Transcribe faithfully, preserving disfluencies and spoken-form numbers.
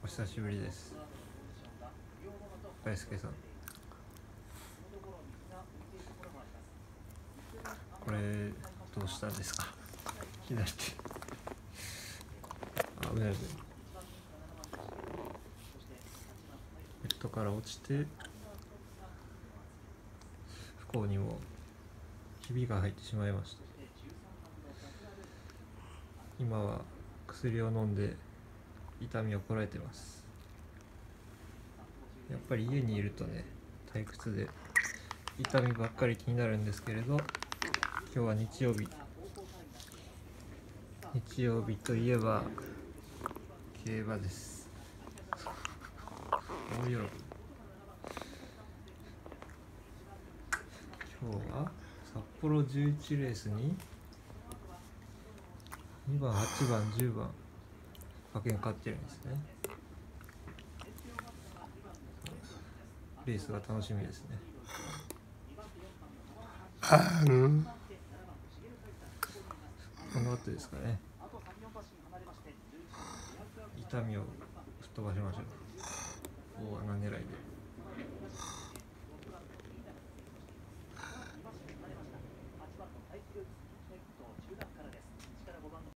久しぶりです。大輔さん、これどうしたんですか？左手あ、危ない危ない。ベッドから落ちて不幸にもひびが入ってしまいました。今は薬を飲んで痛みをこらえてます。やっぱり家にいるとね、退屈で痛みばっかり気になるんですけれど、今日は日曜日日曜日といえば競馬です。大喜び。今日は札幌じゅういちレースににばん、はちばん、じゅうばん馬券勝ってるんですね。レースが楽しみですね。 あーんこの後ですかね。痛みを吹っ飛ばしましょう。大穴狙いで。